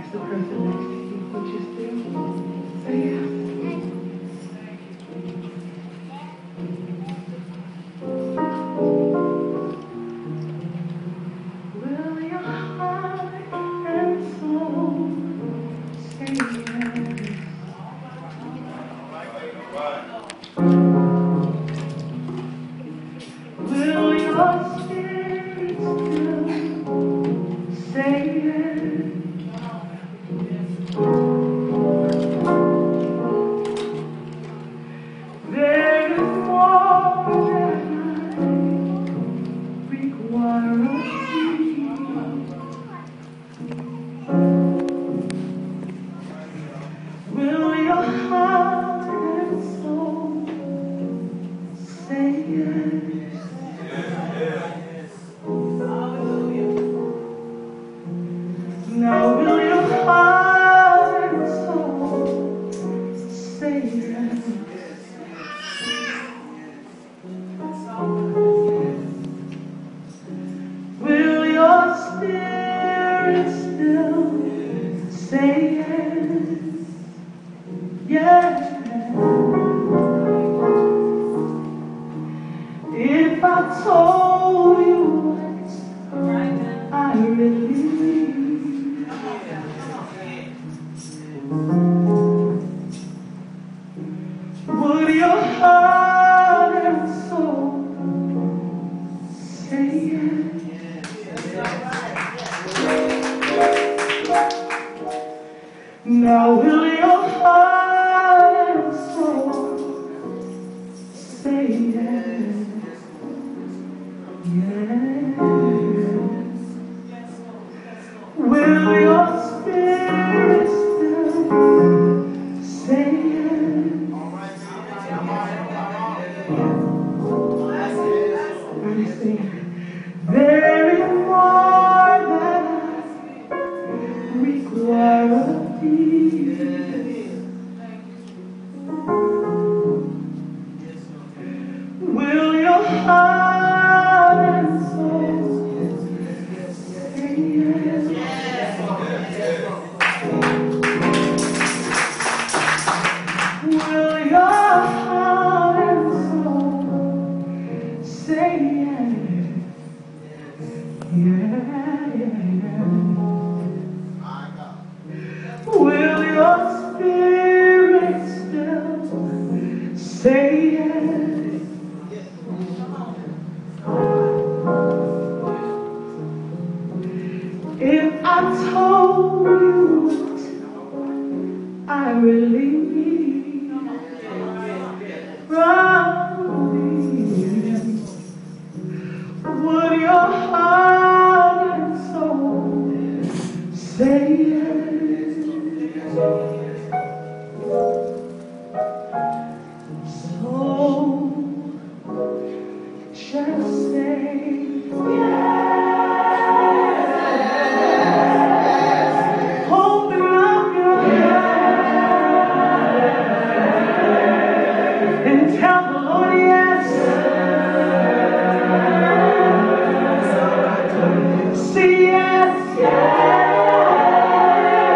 ask the person next to you, would you still say yes? Will your heart and soul say yes? Will your spirit still say yes? There is more than I require of thee. Will your heart and soul say yes? Now will your heart and soul say yes? Will your spirit still say yes? Yes. If I told you what I really need, would your heart and soul say yes? Now will your heart and soul say yes? Yes. Will your spirit still say yes? I say, there is more that I require of thee. Will your heart and soul say yes? Will your heart and soul say yes? Yeah. Will your spirit still say yes? If I told you what I really need from me, would your heart and soul say yes? So just say yes. Tell the Lord yes. Say yes, yes.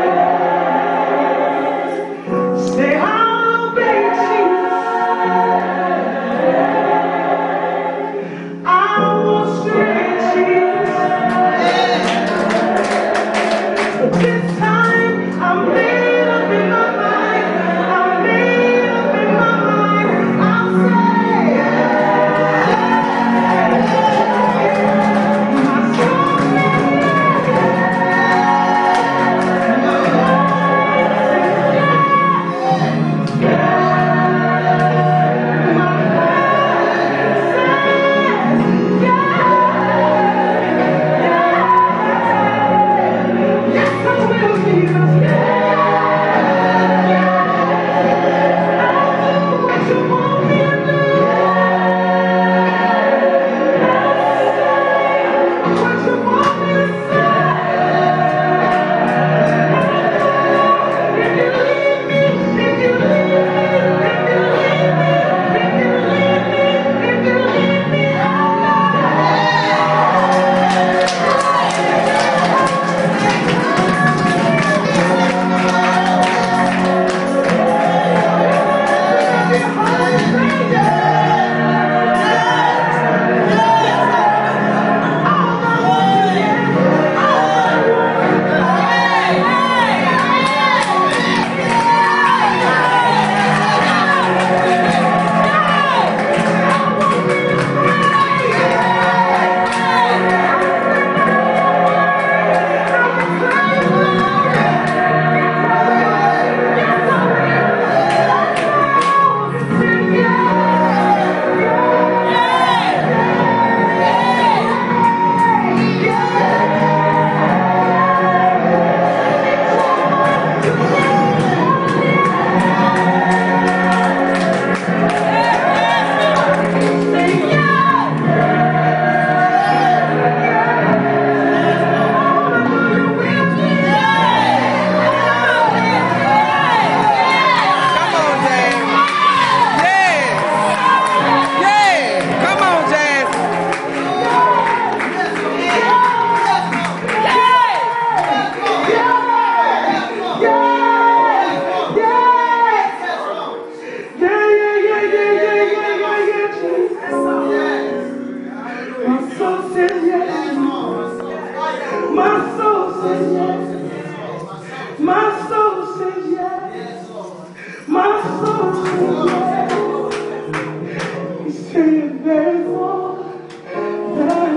says yes. My soul says yes. My soul says yes. He said there's more that I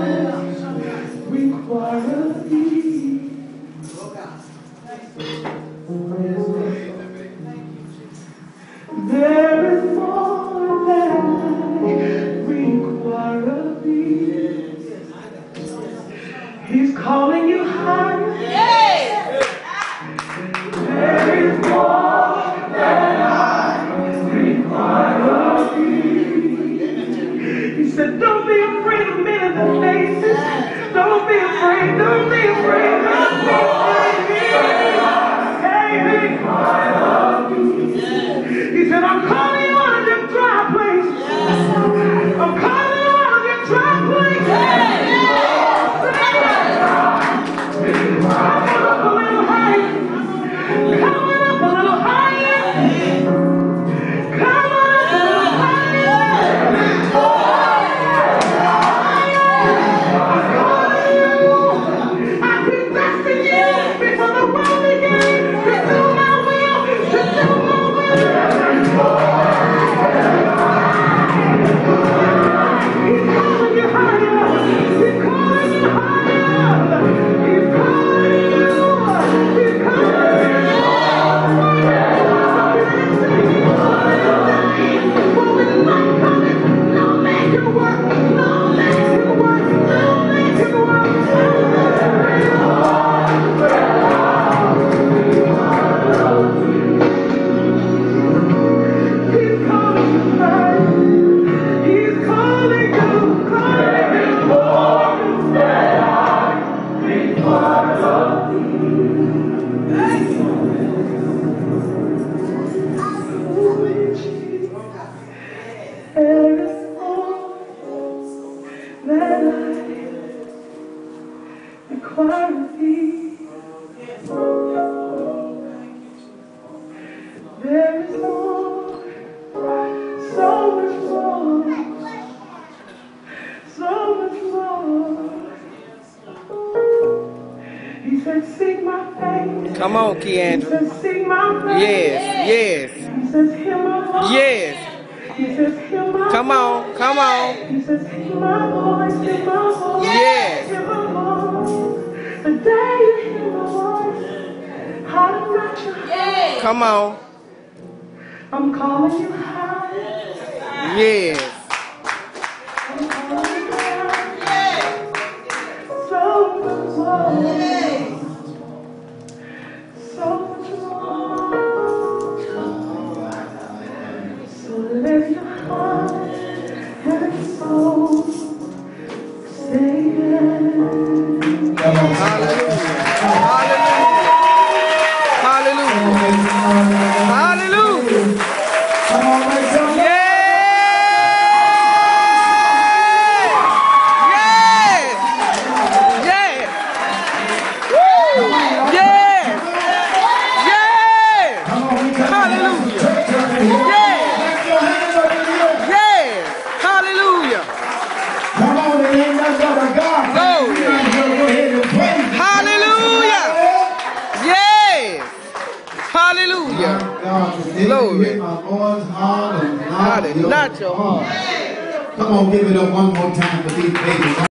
require of thee. There is more that I require of thee. He's calling you higher. There is more that I require of thee. He said, don't be afraid of men in the faces. Don't be afraid. Don't be afraid. Don't be afraid. He said, I'm calling you out of your dry place. I'm calling you out of your dry place. Coming up a little higher. Coming up a little higher. Come on up a little higher. I'm calling you. I've been testing you before the world began. To do my will. To do my will. He's calling you higher. He's calling you higher. He's calling you. He's calling you. Well, when the light comes, no man can work. No man can work. No man can work. He's calling you higher. He's calling you, calling you more than I require of thee. There is more that I require of thee. There is more, so much more. So much more. He said, seek my face. Come on, He Keandra. said, seek my face. Yes, yes, He says, hear my voice. yes. He says, hear my Come on, voice. come on. He says, hear my voice, hear my voice. Yes. Hear my voice. The day you hear my voice, harden not your heart. Come on. I'm calling you high. Yes. I'm calling you high. So much more. So much more. So let your heart and soul say yes. Hallelujah. Hallelujah. Hallelujah. Hallelujah. Yes. Yes. Yes. Woo. Yes. Yes. Hallelujah. Yes. Yes. Hallelujah. Come on, it ain't nothing but a God. Glory. Go ahead and praise Him. Hallelujah. Yes. Hallelujah. God, Glory. hit my Lord's heart and not Not your heart. Come on, give it up one more time for these babies.